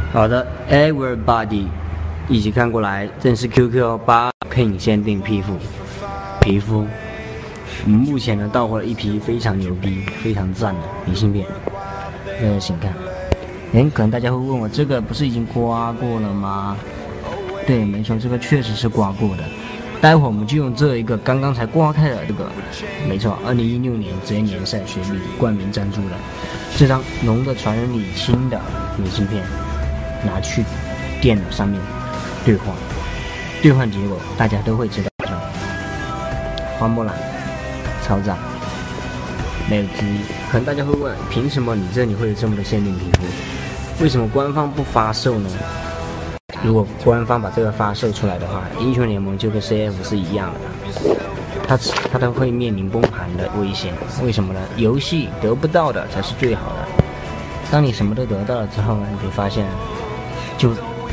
好的 ，Everybody， 一起看过来，这是 QQ8 Pin 限定皮肤。我们目前呢到货了一批非常牛逼、非常赞的明信片，请看。可能大家会问我，这个不是已经刮过了吗？对，没错，这个确实是刮过的。待会儿我们就用这一个刚刚才刮开的这个，没错，2016年职业联赛雪碧冠名赞助的这张龙的传人李青的明信片，拿去电脑上面兑换结果大家都会知道，花木兰超赞，没有之一。可能大家会问，凭什么你这里会有这么多限定皮肤？为什么官方不发售呢？如果官方把这个发售出来的话，英雄联盟就跟 CF 是一样的，它都会面临崩盘的危险。为什么呢？游戏得不到的才是最好的。当你什么都得到了之后呢，你会发现，就是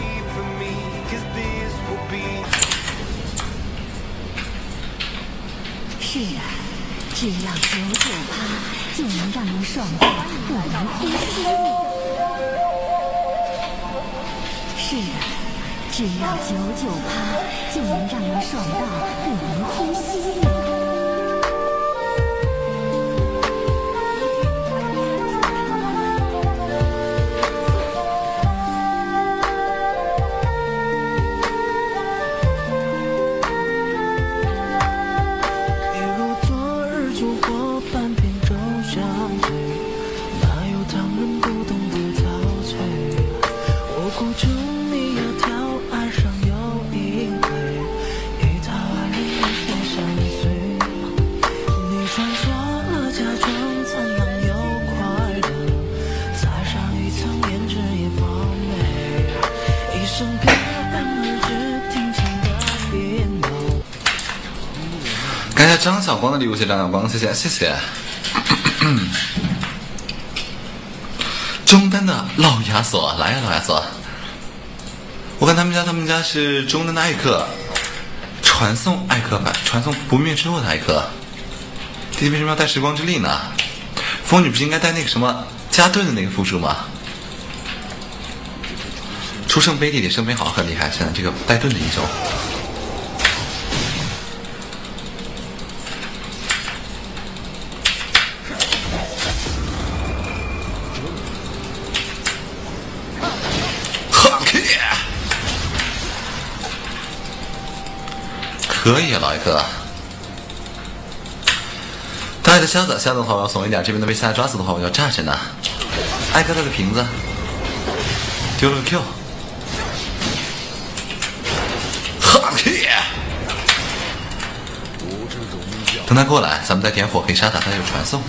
啊，只要99%就能让人爽到不能呼吸。是啊，只要99%就能让人爽到不能呼吸。 感谢张小光的礼物，谢谢张小光，谢谢。中单的老亚索来呀，老亚索！我看他们家是中单的艾克，传送艾克版，传送不灭之后的艾克。弟弟为什么要带时光之力呢？风女不是应该带那个什么加盾的那个辅助吗？出圣杯弟弟圣杯好很厉害，现在这个带盾的英雄。可以，老艾克。大爱的瞎子的话我要怂一点，这边的被瞎子抓死的话我要炸着呢。艾克带的瓶子，丢了个 Q。哈嘿！等他过来，咱们再点火可以杀他，他有传送。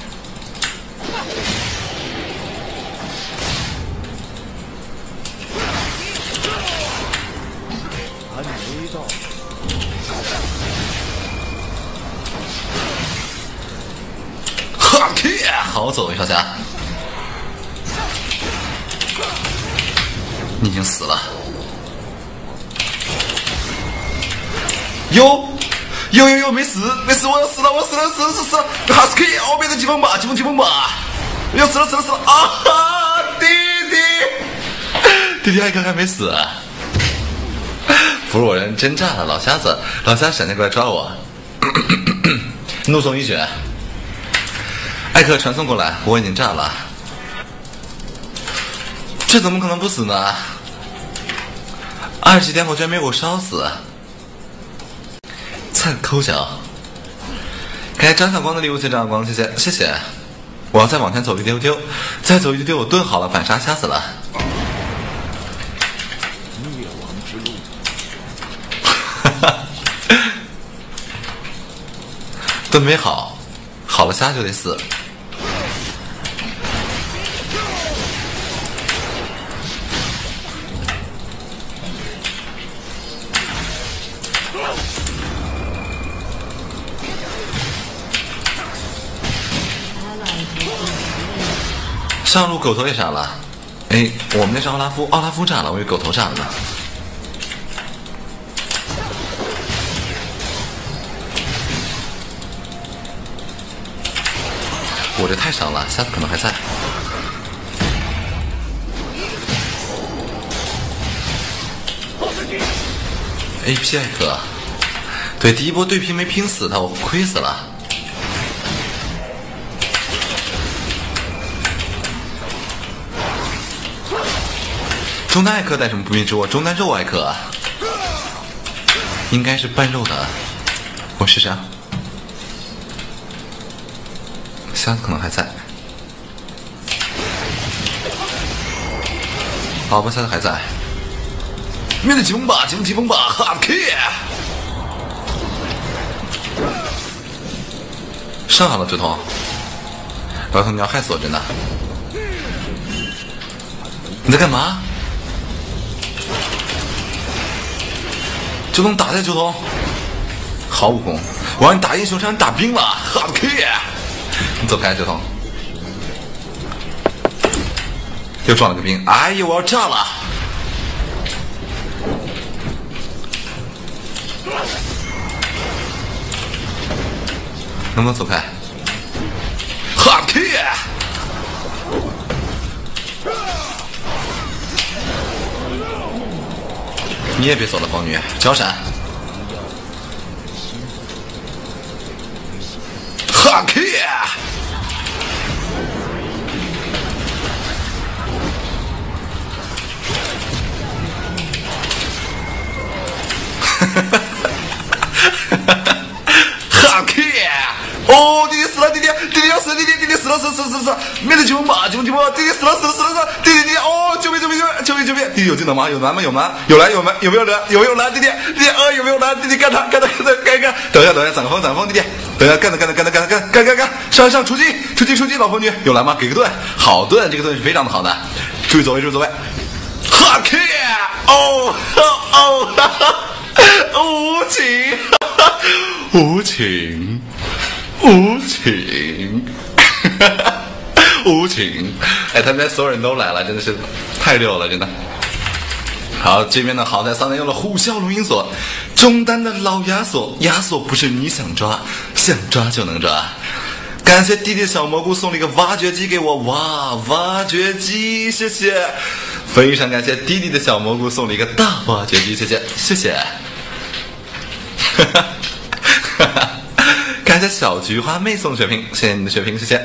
好走，小霞，你已经死了。哟，没死，我要死了，死了！哈斯克，后面的疾风吧，要死了啊！弟弟艾克还没死，不是我人真炸了，老瞎子闪电过来抓我，怒送一血。艾克传送过来，我已经炸了，这怎么可能不死呢？20级点火居然没有我烧死，菜抠脚。感谢张小光的礼物，谢谢张小光，谢谢。我要再往前走一丢丢，再走一丢丢，我盾好了，反杀瞎死了。 灭亡之路。 盾没好，好了瞎就得死。上路狗头也炸了，哎，我们那是奥拉夫炸了，我以为狗头炸了呢。我这太伤了，下次可能还在。 AP 艾克。对，第一波对拼没拼死他，我亏死了。中单艾克带什么不明之物？中单肉艾克，应该是半肉的。我试试啊，箱子可能还在。好吧，箱子还在。面对疾风吧，疾风吧，哈 K。上好了，直通。老头，你要害死我，真的！你在干嘛？九筒打在九筒，好武功！我让你打英雄，让你打兵了，哈 K！ 你走开，九筒！又撞了个兵，哎呦，我要炸了！能不能走开？哈 K！ 你也别走了，宝女，交闪！哈 K！ 哈 K！ 哦，弟弟死了，弟弟要死了，弟弟死了，面对疾风吧，疾风，弟弟死了，弟弟，哦，救命，弟弟有技能吗？有蓝吗？有蓝？有蓝？有没有蓝？有没有蓝？弟弟，有没有蓝？弟弟干他！等一下，攒个风，弟弟，等一下，干，上，出击，老婆女，有蓝吗？给个盾，好盾，这个盾是非常的好的，注意走位，哈 K！ 哦，无情。哎，他们家所有人都来了，真的是太溜了，真的。好，这边呢，好在桑南用了虎啸龙吟锁，中单的老亚索，亚索不是你想抓就能抓。感谢弟弟小蘑菇送了一个挖掘机给我，哇，挖掘机，谢谢，非常感谢弟弟的小蘑菇送了一个大挖掘机，谢谢。感谢小菊花妹送血瓶，谢谢你的血瓶，谢谢。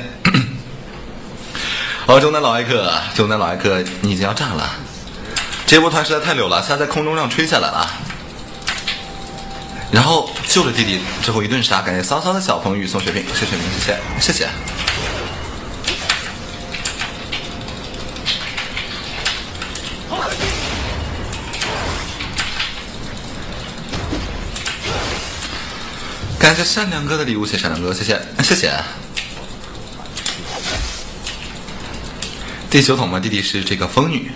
好，中南老艾克，你已经要炸了。这波团实在太溜了，现在在空中让吹下来了。然后救了弟弟之后一顿杀，感谢骚骚的小鹏宇送血瓶，谢谢。感谢善良哥的礼物，谢谢善良哥，谢谢。第9桶嘛，弟弟是这个风女。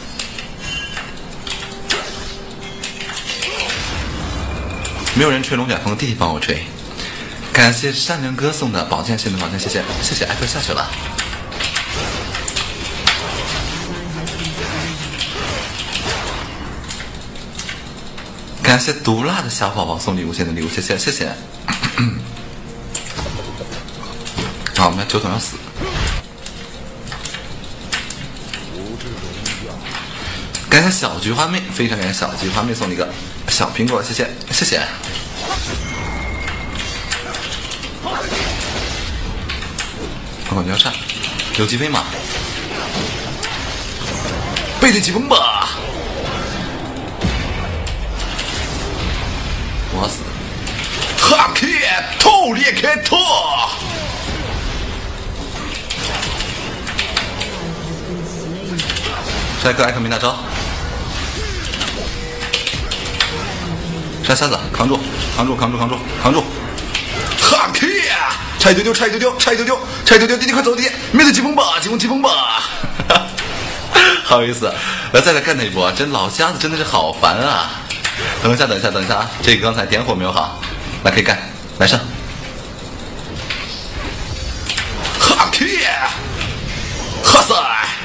没有人吹龙卷风，弟弟帮我吹。感谢善良哥送的宝剑线的宝剑，谢谢，艾克下去了。感谢毒辣的小宝宝送礼物线的礼物，谢谢。好，我们9桶要死。感谢小菊花妹，非常感谢小菊花妹送了一个小苹果，谢谢。我要上，有击飞吗？背对疾风吧！我死！哈克透裂开拓！帅哥艾克没大招，杀瞎子，扛住！哈克！差一丢丢，弟弟快走，弟弟！面对疾风吧！好意思，来再来干他一波，真老瞎子真的是好烦啊！等一下啊！这个刚才点火没有好，来可以干，来上！哈克！哈塞！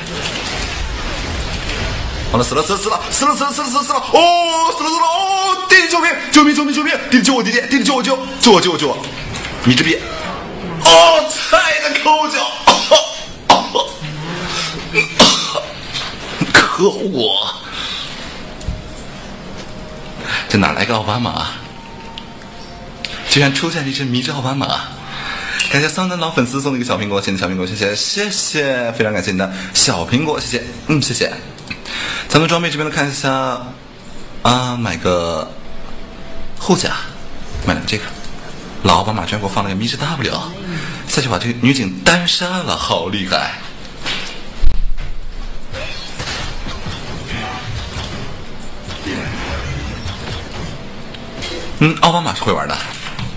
完了，死了！哦，死了！哦，弟弟救命！弟弟救我！弟弟救我！米之币！哦，菜的抠脚！可恶！ 这哪来个奥巴马？居然出现了一只迷之奥巴马！感谢桑丹老粉丝送的一个小苹果，谢谢小苹果，谢谢谢谢，非常感谢你的小苹果，谢谢，谢谢。咱们装备这边的看一下啊，买个护甲，买了这个。老奥巴马居然给我放了个迷之 W， 下去把这个女警单杀了，好厉害！奥巴马是会玩的。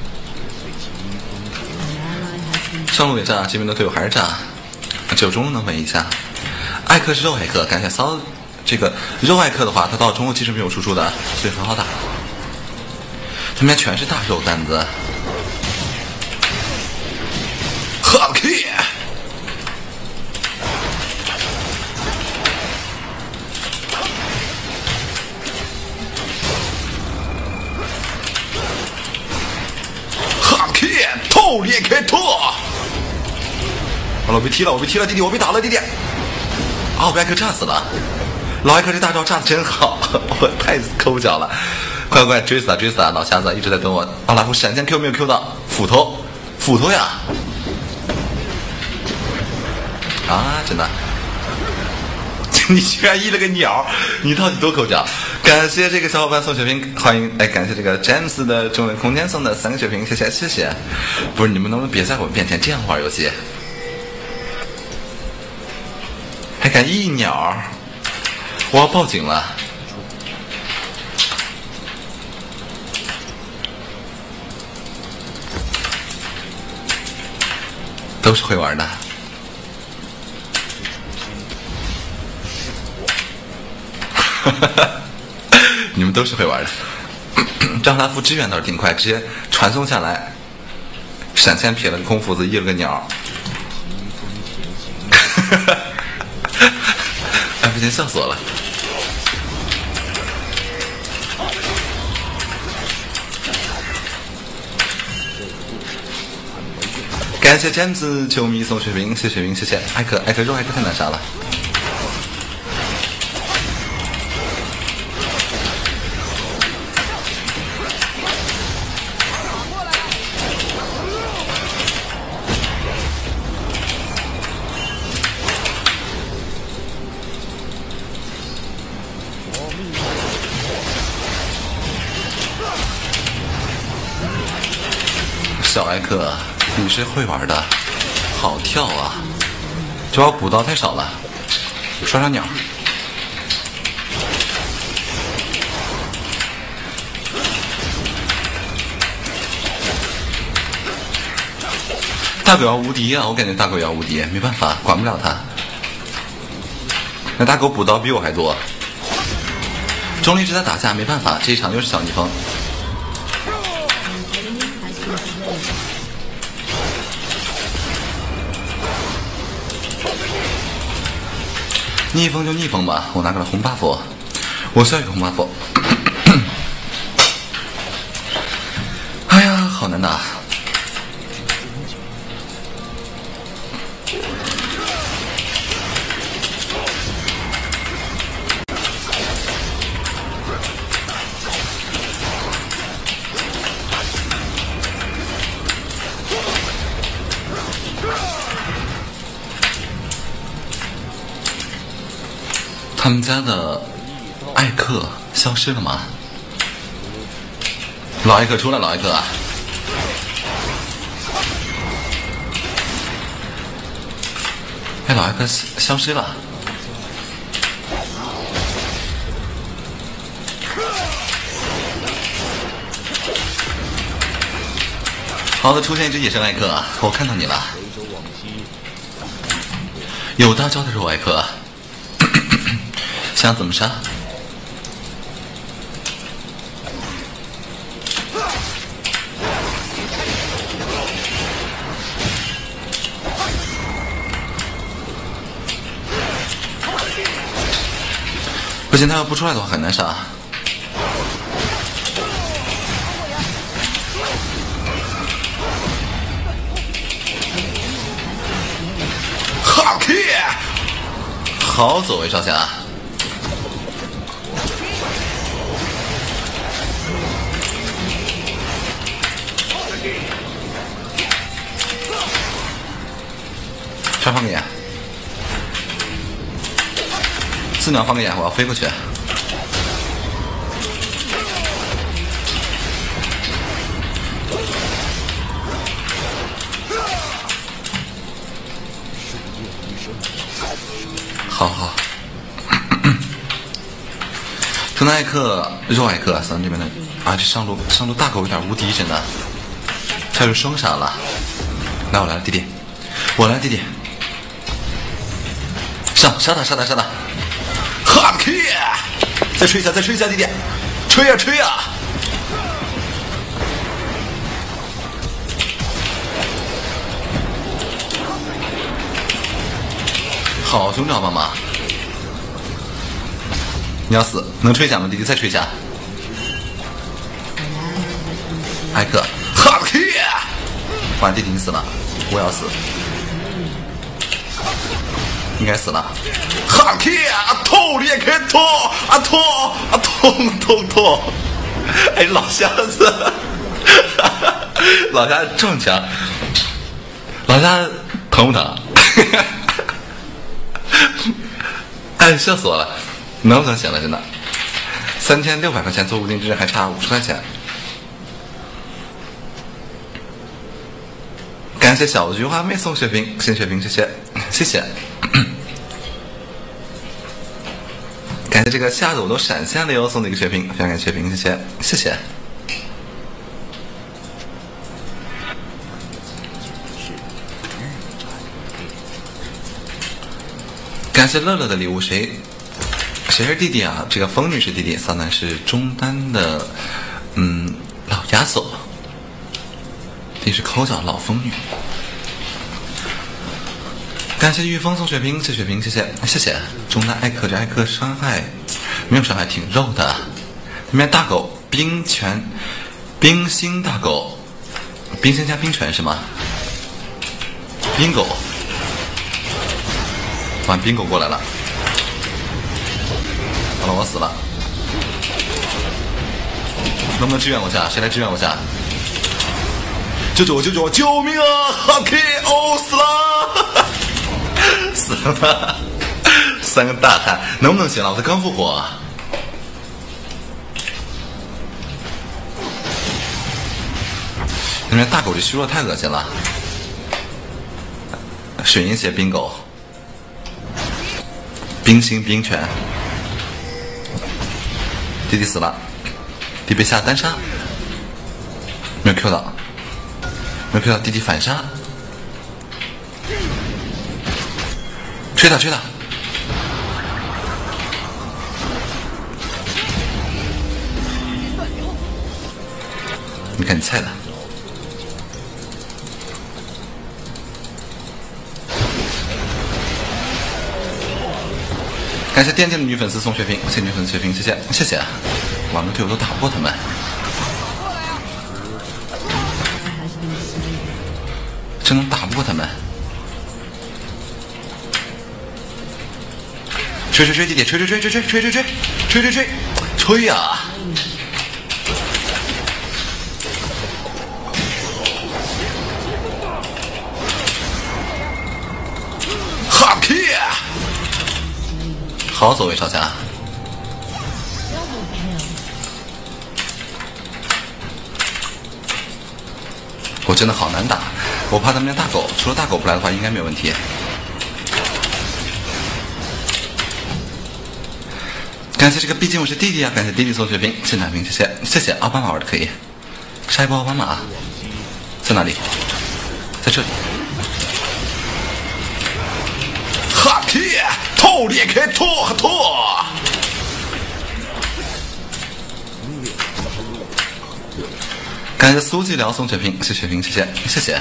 上路也炸，这边的队友还是炸，只有中路能稳一下。艾克是肉艾克，感觉骚这个肉艾克的话，他到中路其实没有输出的，所以很好打。他们家全是大肉担子。好 key。透裂开拓！我被踢了，我被踢了，弟弟，我被打了，弟弟！啊，我被艾克炸死了！老艾克这大招炸的真好，我太抠脚了！快快追死他，追死他！老瞎子一直在等我。奥拉夫闪现 Q 没有 Q 到？斧头呀！啊，真的！你居然一了个鸟！你到底多抠脚？感谢这个小伙伴送血瓶，欢迎感谢这个詹姆斯的中文空间送的3个血瓶，谢谢谢谢。不是你们能不能别在我面前这样玩游戏？还敢一鸟？我要报警了！都是会玩的。你们都是会玩的。张拉夫支援倒是挺快，直接传送下来，闪现撇了个空斧子，一了个鸟。哎，不行，笑死我了。感谢詹子球迷送血瓶，谢谢血瓶，谢谢艾克肉艾克太难杀了。小艾克，你是会玩的，好跳啊！这把补刀太少了，刷刷鸟。大狗要无敌啊！我感觉大狗要无敌，没办法，管不了他。那大狗补刀比我还多。中立一直在打架，没办法，这一场又是小逆风。逆风就逆风吧，我拿个了红 buff， 我需要一个红 buff。哎呀，好难打。他们家的艾克消失了吗？老艾克出来，老艾克啊！哎，老艾克消失了。好的，出现一只野生艾克啊！我看到你了。有大招的肉艾克。想怎么杀？不行，他要不出来的话很难杀。好 key， 好走位少侠。 刷放个眼，4秒放个眼，我要飞过去。好好。中南艾克、肉艾克，咱这边的啊，这上路大狗有点无敌，真的，他是双杀了。来，我来了，弟弟，我来了，弟弟，上杀他，哈克，再吹一下，弟弟，吹呀！好兄弟好妈妈，你要死，能吹一下吗？弟弟再吹一下。艾克，哈克，哇，弟弟你死了，我要死，应该死了。哈克，痛裂开痛，痛！哎，老瞎子，老瞎这么强，老瞎疼不疼？哎，笑死我了，能不能行了？真的，3600块钱做无定制还差50块钱。感谢小菊花妹送血瓶，谢血瓶，谢谢。感谢这个吓得我都闪现了哟，送的一个血瓶，非常感谢血瓶，谢谢。感谢乐乐的礼物，谁是弟弟啊？这个风女是弟弟，桑南是中单的，老亚索，弟是抠脚老风女。感谢玉峰送血瓶，谢血瓶，谢谢。中单艾克，这艾克伤害没有伤害，挺肉的。那边大狗冰心大狗，冰心加冰泉是吗？冰狗。哇，冰狗过来了！好了，我死了，能不能支援我下？谁来支援我下？救救我！救命啊！哈 K， 哦，死了，3个大汉，能不能行了？我才刚复活。那边大狗这虚弱太恶心了，水银血冰狗。冰心冰泉，弟弟死了，弟弟被下单杀，没有 Q 到，弟弟反杀，吹他，你看你菜的。感谢电竞的女粉丝送血瓶，谢谢女粉丝血瓶，谢谢。网络队友都打不过他们，真能打不过他们。吹弟弟，吹呀！哈克！好走位少侠，我真的好难打，我怕他们家大狗，除了大狗不来的话，应该没有问题。感谢这个，毕竟我是弟弟啊！感谢弟弟送血瓶，谢奶瓶，谢谢。奥巴马玩的可以，杀一波奥巴马，在哪里？在这里。哈克！透裂开拓！感谢苏寂聊送血瓶，谢血瓶，谢谢。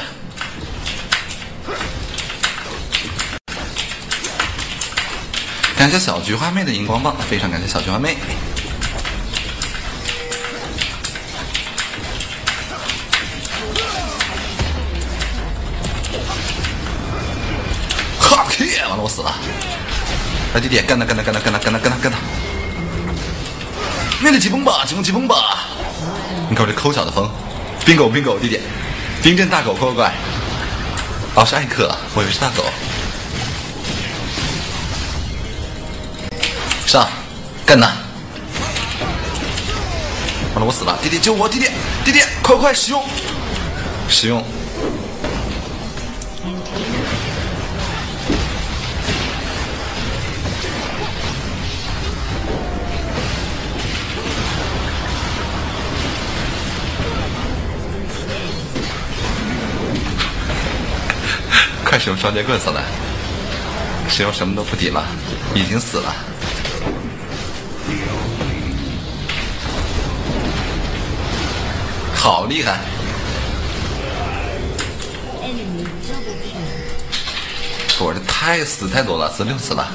感谢小菊花妹的荧光棒，非常感谢小菊花妹。哈克！完了，我死了。来弟弟，干他！灭了疾风吧！你看我这抠脚的风，冰狗弟弟，冰镇大狗乖。哦，是艾克，我以为是大狗。 上，干他！完了，我死了！弟弟救我！弟弟，弟弟，快使用！使用！快使用双截棍，小南！使用什么都不抵了，已经死了。好厉害！我这死太多了，死6次了。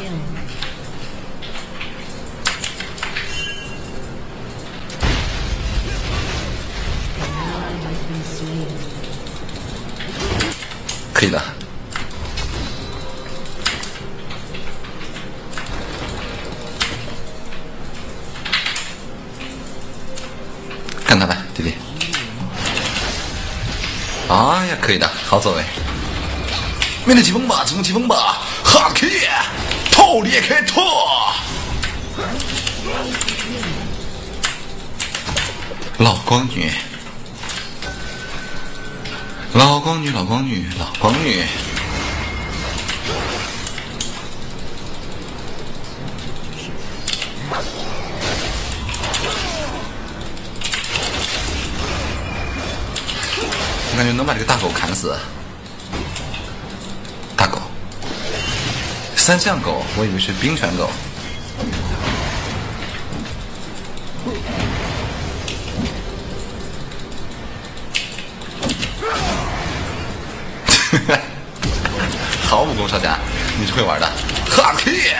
可以的。干他吧，弟弟！哎呀，可以的，好走位。面对疾风吧，疾风吧，哈 K， 透裂开拓。老光女，老光女，老光女，老光女。我感觉能把这个大狗砍死。大狗，3项狗，我以为是冰泉狗。好武功少侠，你是会玩的。哈 K。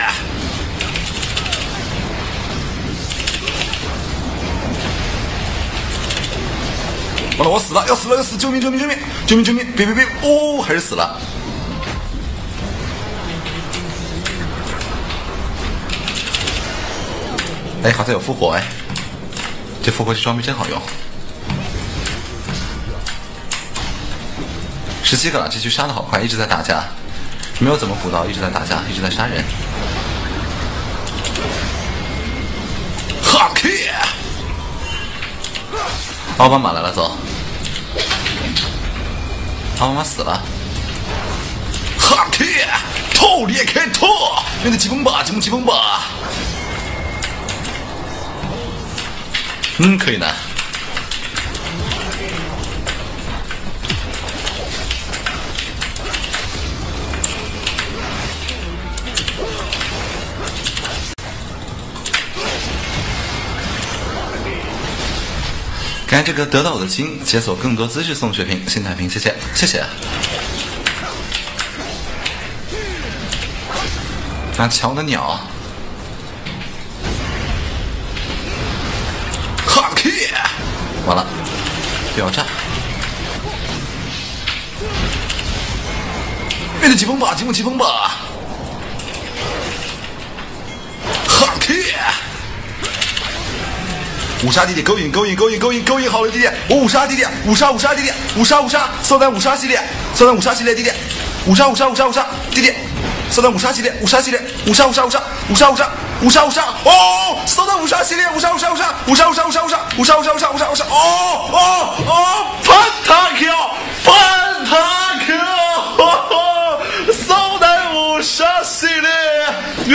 完了，我死了，要死了，救命！别！哦，还是死了。哎，好像有复活哎，这复活这装备真好用。17个了，这局杀的好快，一直在打架，没有怎么补刀，一直在打架，一直在杀人。哈 K。奥巴马来了，走！奥巴马死了。哈 K， 透裂开拓，面对疾风吧，疾风吧。可以的。感谢这个得到我的心，解锁更多姿势送血瓶，心态瓶，谢谢。那瞧我的鸟，哈 K， 完了，秒炸！面对疾风吧，疾风吧，哈 K。五杀弟弟勾引好了弟弟，我五杀弟弟，五杀弟弟，五杀骚男五杀系列弟弟，五杀弟弟，骚男五杀系列，五杀哦，骚男五杀系列，五杀哦，反塔 Q， 骚男五杀系列，哟，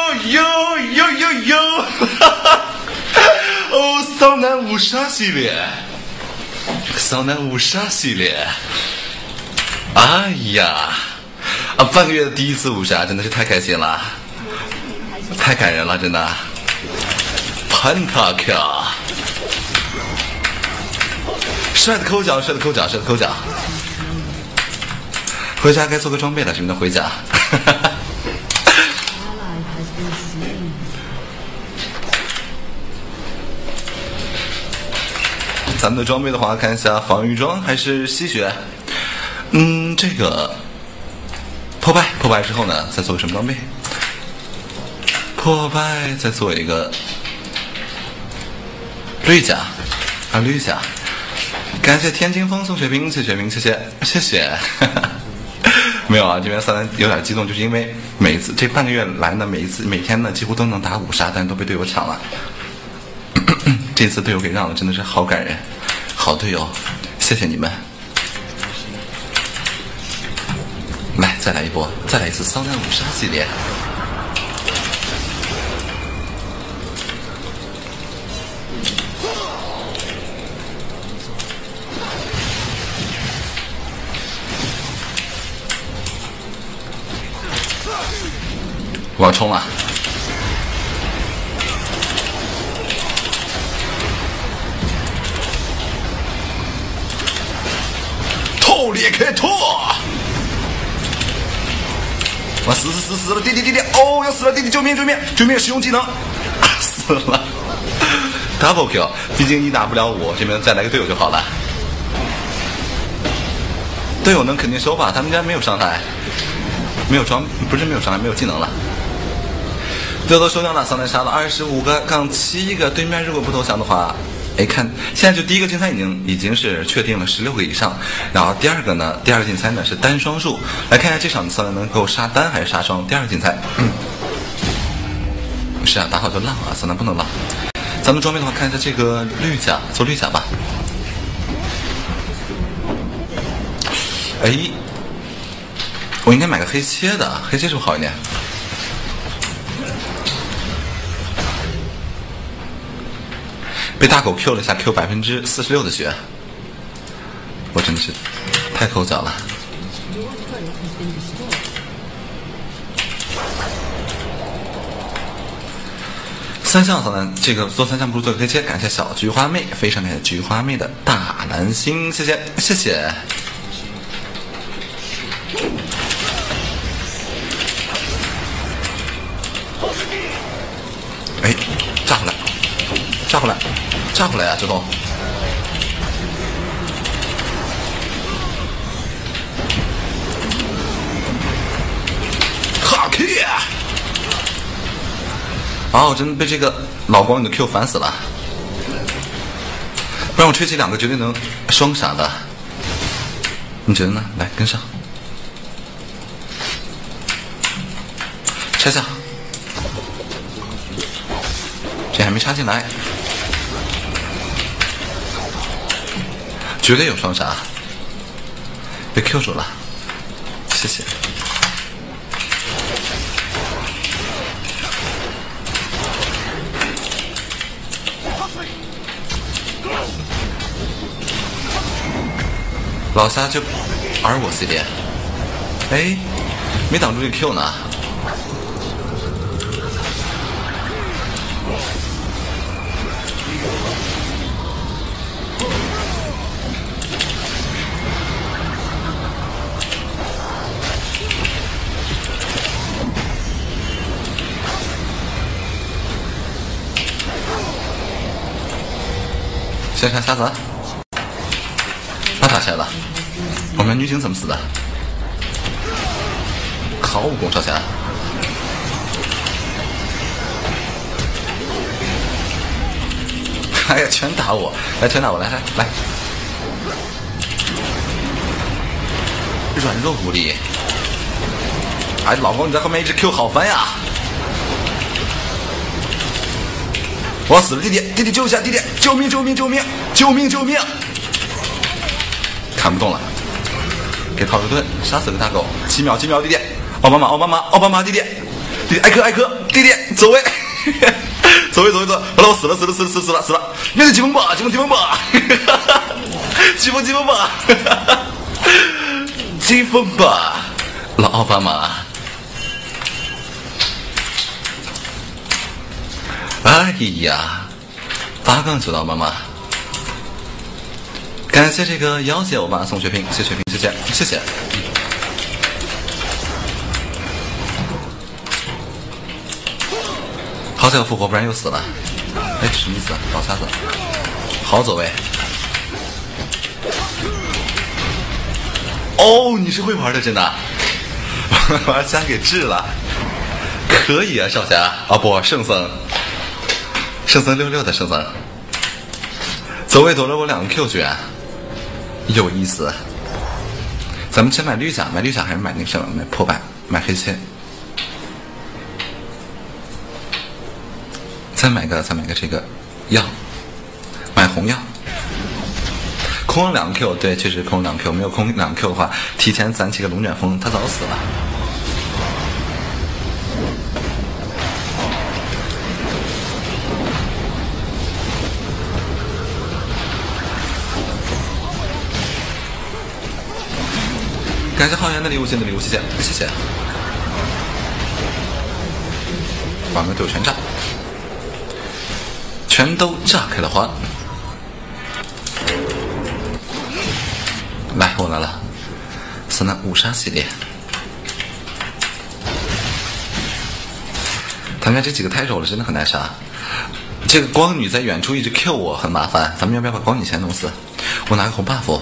哦，骚男五杀系列，哎呀，半个月的第一次五杀真的是太开心了，太感人了，真的。Pentakill， 帅的抠脚，回家该做个装备了，什么的回家。咱们的装备的话，看一下防御装还是吸血。这个破败之后呢，再做个什么装备？破败再做一个绿甲。感谢天津风送血瓶，谢谢。 没有啊，这边3有点激动，就是因为每一次这半个月来呢，每天呢几乎都能打5杀，但是都被队友抢了。这次队友给让了，真的是好感人，好队友，谢谢你们。来，再来一波，再来一次骚男5杀系列。我要冲了！透裂开拓！我死了！弟弟！哦，要死了！弟弟救命！使用技能！死了 ！Double kill！ 毕竟你打不了我，这边再来个队友就好了。队友能肯定收吧？他们家没有伤害，没有伤害，没有技能了。最后都收掉了，桑丹杀了25个杠7个，对面如果不投降的话，看现在就第一个竞赛已经是确定了16个以上，然后第二个竞赛呢是单双数，来看一下这场桑丹能够杀单还是杀双。第二个竞赛，是啊，打好就浪啊，桑丹不能浪。咱们装备的话，看一下这个绿甲，做绿甲吧。我应该买个黑切的，黑切是不是好一点？被大狗 Q 了一下 ，Q 46%的血，我真的是太抠脚了。3项桑丹，这个做3项不如做个黑切，感谢小菊花妹，非常感谢菊花妹的大蓝星，谢谢。炸回来啊，这都！哈 Q！ 我真的被这个老光女的 Q 烦死了，不然我吹起2个绝对能双杀的，你觉得呢？来跟上，拆下，这还没插进来。绝对有双杀，被 Q 住了，谢谢。老虾就玩我系列，没挡住这个 Q 呢。先杀瞎子，他打起来了。我们女警怎么死的？好武功，少侠。哎呀，全打我！来，全打我！来！软弱无力。老公你在后面一直 Q 好烦呀！我要死了，弟弟救一下，弟弟救命！砍不动了，给套个盾，杀死个大狗，7秒，弟弟，奥巴马，弟弟，艾克，弟弟走位，走，好了，我死了，面对疾风吧，疾风吧，疾风吧，老奥巴马。哎呀，8杠9到妈妈，感谢这个妖姐欧巴送血瓶，谢谢。好想复活，不然又死了。什么意思？老瞎子，好走位。你是会玩的，真的，把瞎给治了，可以啊，少侠不，圣僧66的圣僧，走位躲了我2个 Q 居然有意思。 咱们先买绿甲，买绿甲还是买那个什么？买破败，买黑切。再买个这个药，买红药。空了2 Q， 对，确实空2 Q， 没有空2 Q 的话，提前攒起个龙卷风，他早死了。感谢浩然的礼物，谢谢，谢谢。把门队友全炸，全都炸开了花。来，我来了，是那5杀系列。他们家这几个太肉了，真的很难杀。这个光女在远处一直 Q 我，很麻烦。咱们要不要把光女先弄死？我拿个红 buff。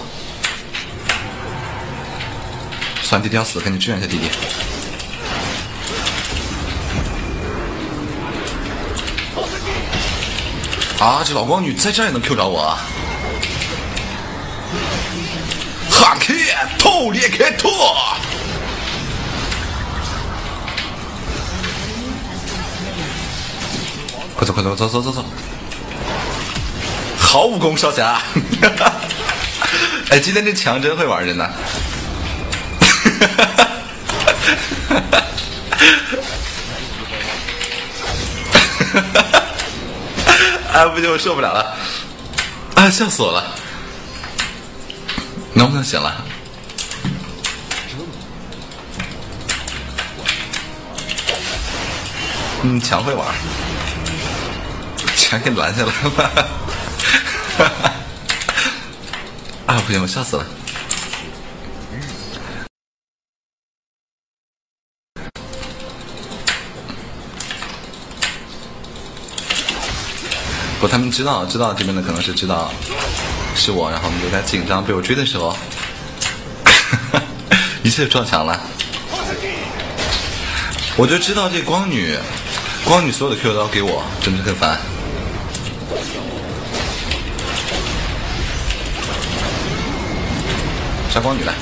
算弟弟要死，赶紧支援一下弟弟。啊，这老光女在这儿也能 Q 着我啊！哈克透裂开拓！快走快走，走！好武功，少侠！哎，今天这强真会玩人呢。哎，不行，我受不了了！啊，笑死我了！能不能行了？强会玩，全给拦下来了吧？啊，不行，我笑死了！不过他们知道这边的可能是知道是我，然后有点紧张，被我追的时候，一切撞墙了。我就知道这光女所有的 Q 都要给我，真的是很烦。杀光女来。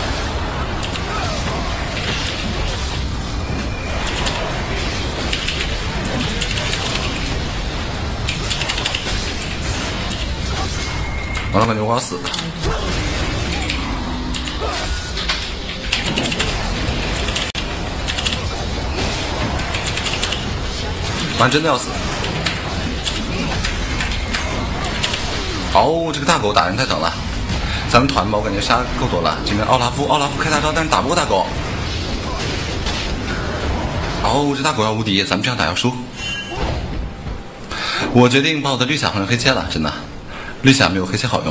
完了，感觉我要死。完，真的要死。哦，这个大狗打人太疼了。咱们团吧，我感觉杀够多了。这边奥拉夫开大招，但是打不过大狗。哦，这大狗要无敌，咱们这样打要输。我决定把我的绿甲换成黑切了，真的。绿甲没有黑切好用。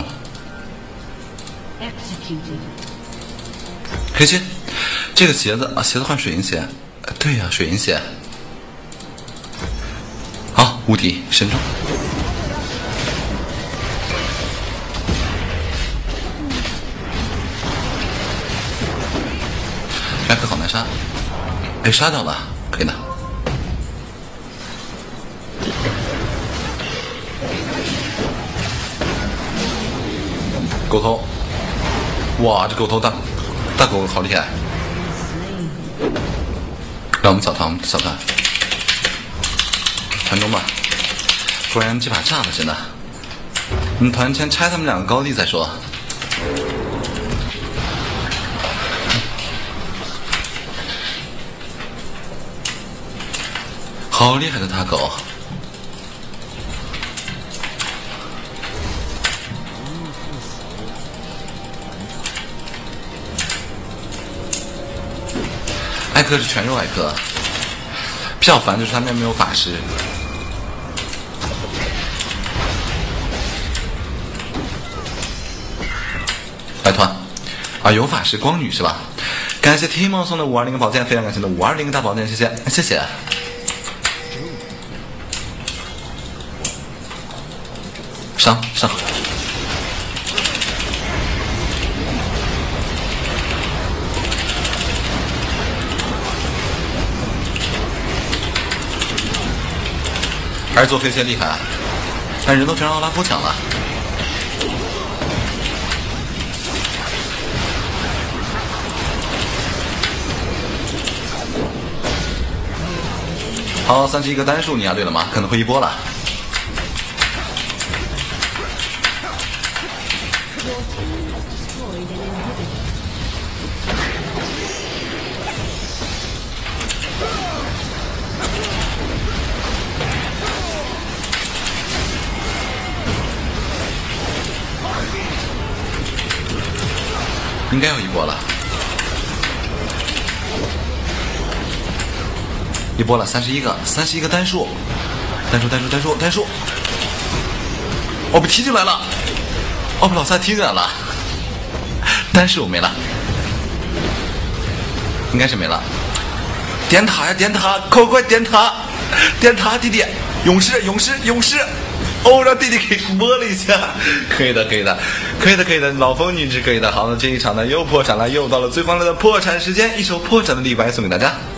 黑切，这个鞋子啊，鞋子换水银鞋。对呀，水银鞋。好，无敌神装。麦克好难杀，哎，杀掉了，可以的。狗头，哇，这狗头大狗好厉害！让我们小团团中吧。果然这把炸了，真的。我们团先拆他们2个高地再说。好厉害的大狗！艾克是全肉艾克，比较烦就是他们没有法师。来团啊，有法师光女是吧？感谢 Timo 送的520个宝剑，非常感谢的520个大宝剑，谢谢谢谢。上。还是做飞切厉害，但人都全让奥拉夫抢了。 好，31个单数，你押对了吗？可能会一波了。应该有一波了，一波了，31个单数，单数，哦不踢进来了，哦不老三踢进来了，单数没了，应该是没了，点塔呀点塔，快点塔，弟弟，勇士，哦，让弟弟给摸了一下，可以的，老风女是可以的。好，那这一场呢又破产了，又到了最欢乐的破产时间，一首破产的李白送给大家。